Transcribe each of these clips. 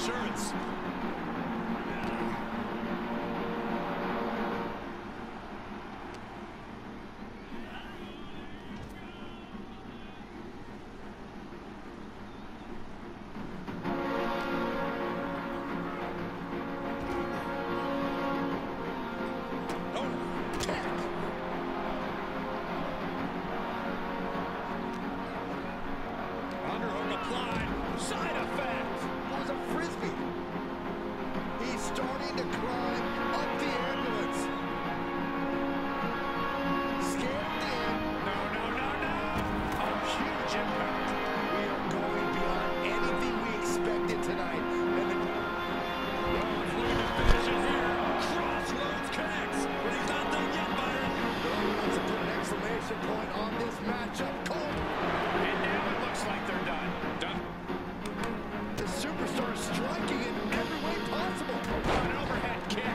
insurance. Side effect. It was a frisbee. He's starting to climb up the ambulance. Scared in. No. A huge impact. We are going beyond anything we expected tonight. And the finish it here. Crossroads connects. But he's not done yet, Byron. Cody wants to put an exclamation point on this matchup. Cole. And now it looks like they're done. The superstar striking in every way possible. An overhead kick.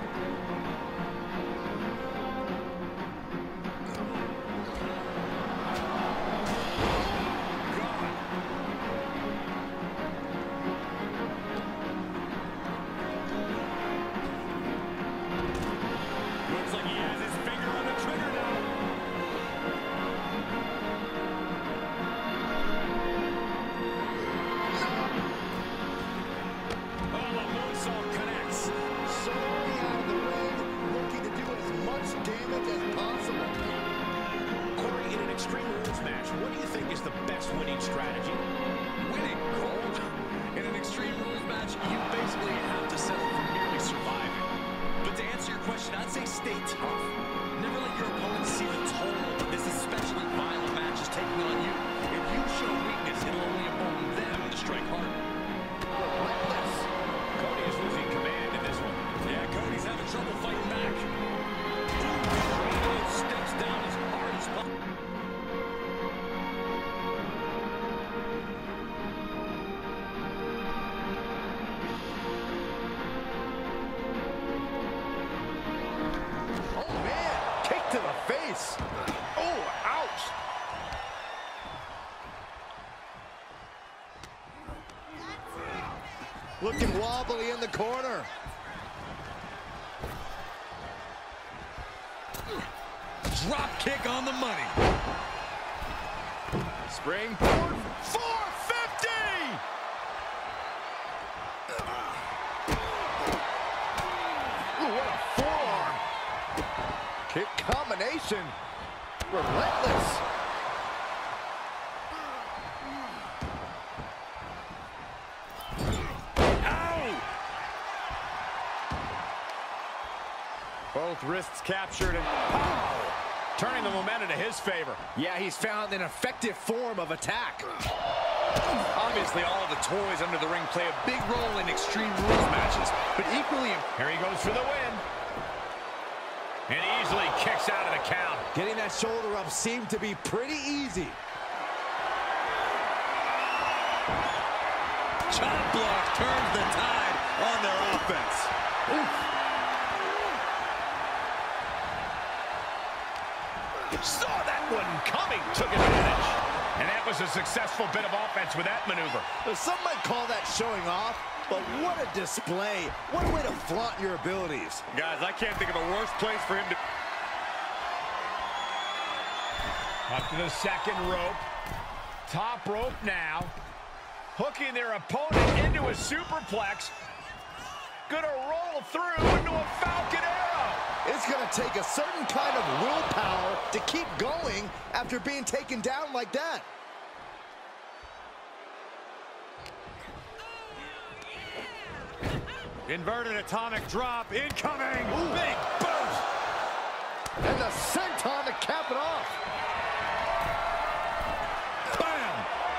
Looks like he has his finger on the trigger now. Oh, the moonsault connects. Soaring out of the ring, looking to do as much damage as possible. Corey, in an Extreme Rules match, what do you think is the best winning strategy? Winning, Cole. In an Extreme Rules match, you basically have to settle for merely surviving. But to answer your question, I'd say stay tough. Never let your opponent see the toll of this especially violent match is taking on you. If you show weakness, it'll only embolden them to strike harder. Relentless. Cody is losing command in this one. Yeah, Cody's having trouble fighting back. Driving those steps down as hard as possible. Oh, man. Kick to the face. Oh, ouch. Looking wobbly in the corner. Drop kick on the money. Springboard. 450. Ooh, what a forearm. Kick combination. Relentless. Both wrists captured and turning the momentum to his favor. Yeah, he's found an effective form of attack. Obviously, all of the toys under the ring play a big role in Extreme Rules matches, but equally, Here he goes for the win. And easily kicks out of the count. Getting that shoulder up seemed to be pretty easy. chop block turns the tide on their offense. Oof. Saw that one coming, took advantage. And that was a successful bit of offense with that maneuver. Some might call that showing off, but what a display. What a way to flaunt your abilities. Guys, I can't think of a worse place for him to... Up to the second rope. Top rope now. Hooking their opponent into a superplex. Gonna roll through into a Falcon Arrow. It's going to take a certain kind of willpower to keep going after being taken down like that. Inverted atomic drop incoming. Ooh. Big boost. And the senton to cap it off. Bam.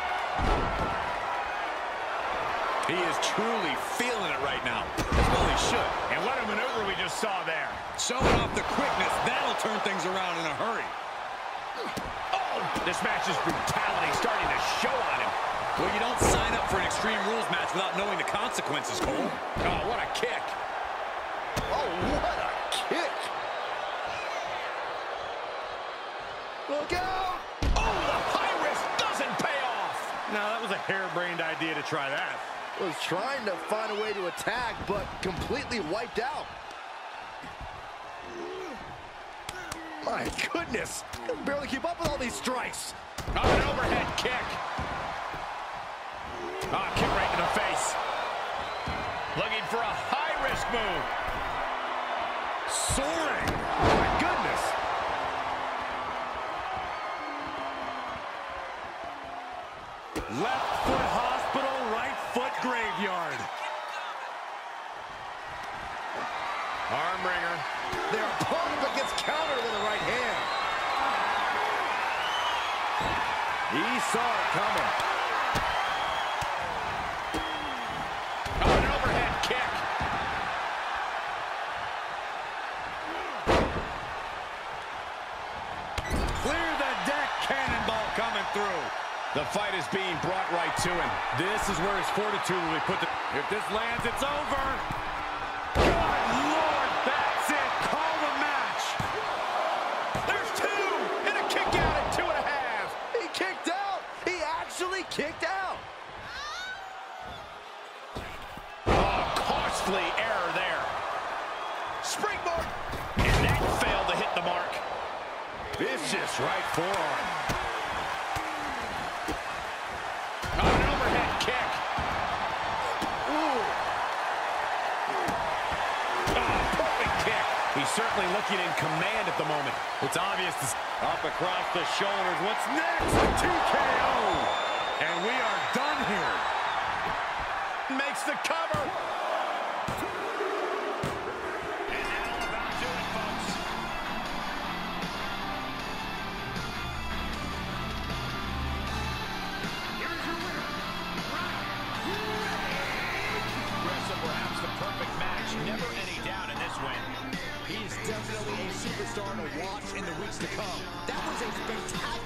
He is truly feeling it right now. As well he should. And what a maneuver we just saw there. Showing off the quickness, that'll turn things around in a hurry. Oh, this match's brutality starting to show on him. Well, you don't sign up for an Extreme Rules match without knowing the consequences, Cole. Oh, what a kick. Oh, what a kick. Look out. Oh, the high risk doesn't pay off. No, that was a harebrained idea to try that. Was trying to find a way to attack, but completely wiped out. My goodness, I can barely keep up with all these strikes. Oh, an overhead kick. Oh, kick right in the face. Looking for a high-risk move. Soaring. My goodness. Left foot hospital, right foot graveyard. Arm wringer. Their opponent but gets countered with a right hand. He saw it coming. Oh, an overhead kick. Clear the deck, cannonball coming through. The fight is being brought right to him. This is where his fortitude will be put to... If this lands, it's over. Good Lord, that's it. Call the match. There's two, and a kick out at 2.5. He kicked out. He actually kicked out. Oh, costly error there. Springboard, and that failed to hit the mark. Vicious right forearm. Oh, an overhead kick. Ooh. Oh, perfect kick. He's certainly looking in command at the moment. It's obvious. Up across the shoulders. What's next? TKO. And we are done here. Makes the cover. And that'll about do it, folks. Here's your winner, Wrestle perhaps the perfect match. Never any doubt in this win. He's definitely a superstar to watch in the weeks to come. That was a spectacular